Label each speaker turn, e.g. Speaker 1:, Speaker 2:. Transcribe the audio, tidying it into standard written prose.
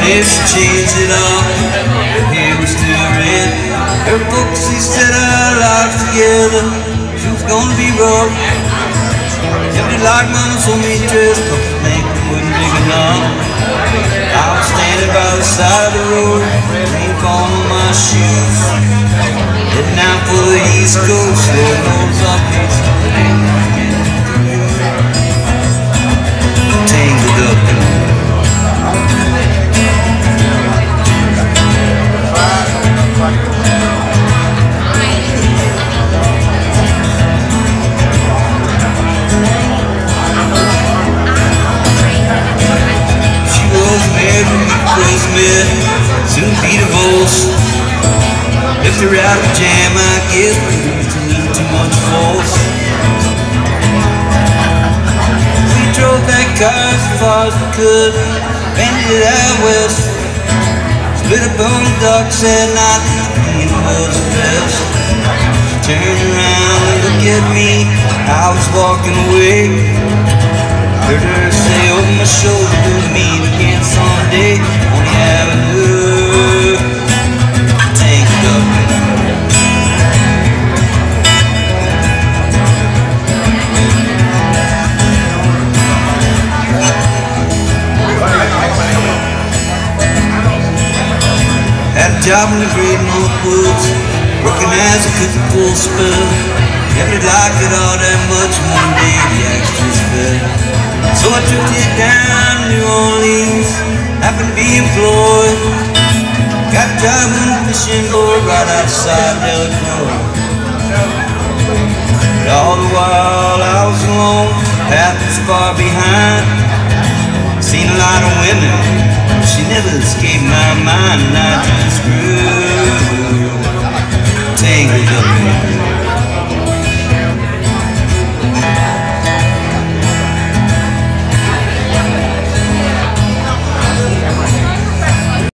Speaker 1: if she changed it all, her hair was still red. Her folks, they said our lives together, she was gonna be rough. Empty like mama sold me a dress, but the thing wasn't big enough. I was standing by the side of the road, rain falling on my shoes. Heading out for the East Coast, Lord knows I'll be tangled up. She was married when we first met, soon be divorced. Left her out of jam, I guess, but it was a little too much force. We drove that car as far as we could, banded it out west. Split up on the docks at night, and it was the best. She turned around and looked at me, I was walking away. Heard her say over my shoulder, we'll meet again someday on the avenue. Tangled up. Had a job in the great North Woods, working as a cook full spell. Never liked it all that much, one day the axe just fell. So I took it down to New Orleans, happened to be employed. Got a job in a fishing boat right outside Delacroix. But all the while I was alone, path was far behind. Seen a lot of women, she never escaped my mind, and I just grew